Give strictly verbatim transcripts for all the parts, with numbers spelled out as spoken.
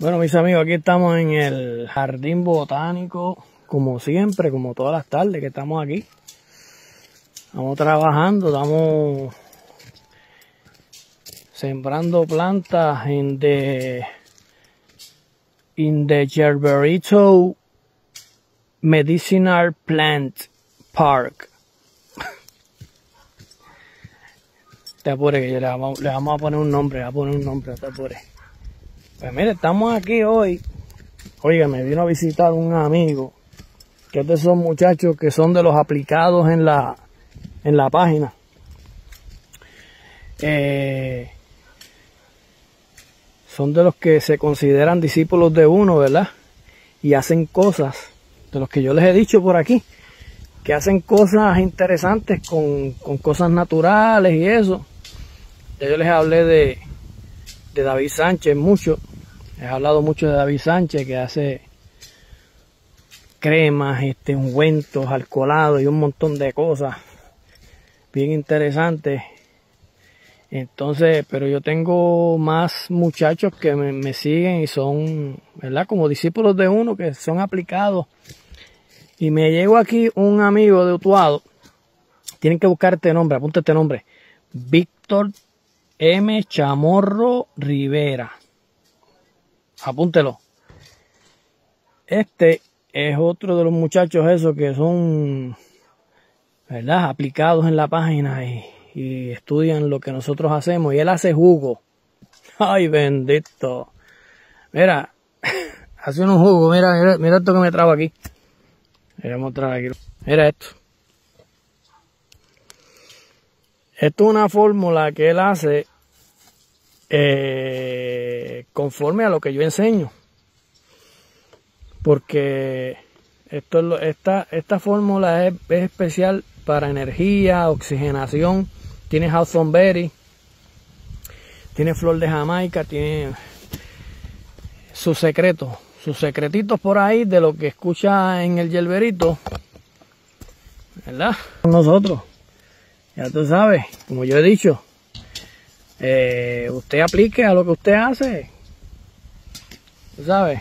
Bueno, mis amigos, aquí estamos en el jardín botánico, como siempre, como todas las tardes que estamos aquí. Estamos trabajando, estamos sembrando plantas en the, in the Gerberito Medicinal Plant Park. Te apure que yo le vamos, le vamos a poner un nombre, le vamos a poner un nombre, te apure. Pues mire, estamos aquí hoy. Oiga, me vino a visitar un amigo, que es de esos muchachos que son de los aplicados en la, en la página. Eh, son de los que se consideran discípulos de uno, ¿verdad? Y hacen cosas, de los que yo les he dicho por aquí, que hacen cosas interesantes con, con cosas naturales y eso. Ya yo les hablé de, de David Sánchez mucho. He hablado mucho de David Sánchez, que hace cremas, este, ungüentos, alcoholados y un montón de cosas bien interesantes. Entonces, pero yo tengo más muchachos que me, me siguen y son, ¿verdad? Como discípulos de uno, que son aplicados. Y me llegó aquí un amigo de Utuado. Tienen que buscar este nombre, apunta este nombre. Víctor M. Chamorro Rivera. Apúntelo. Este es otro de los muchachos esos que son, ¿verdad?, aplicados en la página y, y estudian lo que nosotros hacemos. Y él hace jugo. Ay, bendito. Mira, hace unos jugos. Mira, mira, mira esto que me trajo aquí. Voy a mostrar aquí. Mira esto. Esto es una fórmula que él hace eh, conforme a lo que yo enseño. Porque esto es lo, esta, esta fórmula es, es especial para energía, oxigenación. Tiene Hawthornberry, tiene flor de Jamaica, tiene sus secretos. Sus secretitos por ahí de lo que escucha en el Gerberito, ¿verdad? Nosotros, ya tú sabes, como yo he dicho, eh, usted aplique a lo que usted hace, tú sabes.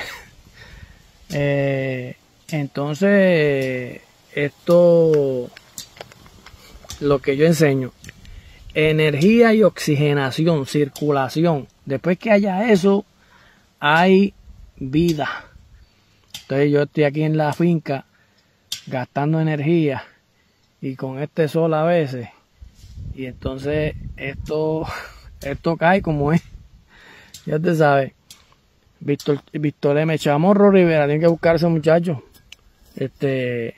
eh, entonces, esto, lo que yo enseño, energía y oxigenación, circulación. Después que haya eso, hay vida. Entonces yo estoy aquí en la finca gastando energía y con este sol a veces, y entonces esto esto cae como es. Ya te sabes. Víctor, Víctor M. Chamorro Rivera, tienen que buscar a ese muchacho. Este,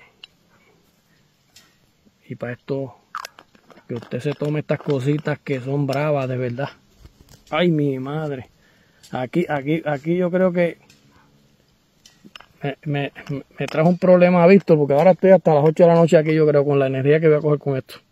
y para esto, que usted se tome estas cositas que son bravas de verdad. Ay, mi madre. Aquí, aquí, aquí yo creo que me, me, me trajo un problema a Víctor, porque ahora estoy hasta las ocho de la noche aquí, yo creo, con la energía que voy a coger con esto.